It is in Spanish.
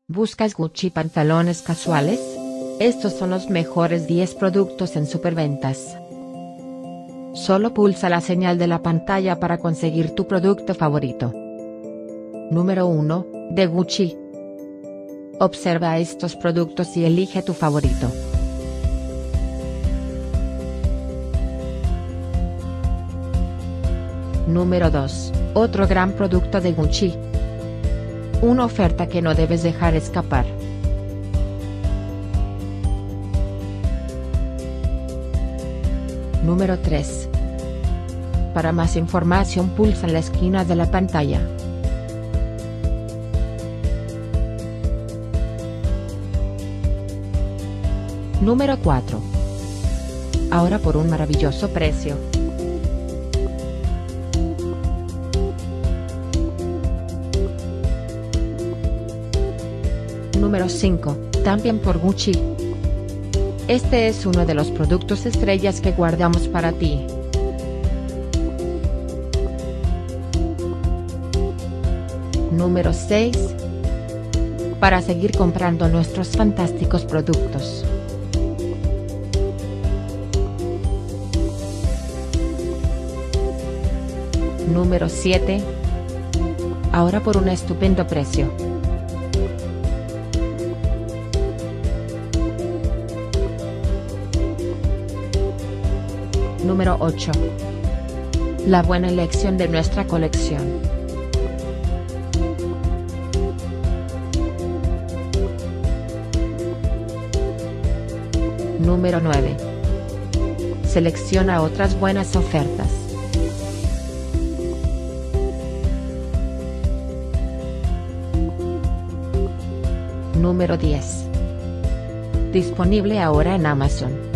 ¿Buscas Gucci pantalones casuales? Estos son los mejores 10 productos en Superventas. Solo pulsa la señal de la pantalla para conseguir tu producto favorito. Número 1, de Gucci. Observa estos productos y elige tu favorito. Número 2, otro gran producto de Gucci. Una oferta que no debes dejar escapar. Número 3. Para más información pulsa en la esquina de la pantalla. Número 4. Ahora por un maravilloso precio. Número 5, también por Gucci. Este es uno de los productos estrellas que guardamos para ti. Número 6. Para seguir comprando nuestros fantásticos productos. Número 7. Ahora por un estupendo precio. Número 8. La buena elección de nuestra colección. Número 9. Selecciona otras buenas ofertas. Número 10. Disponible ahora en Amazon.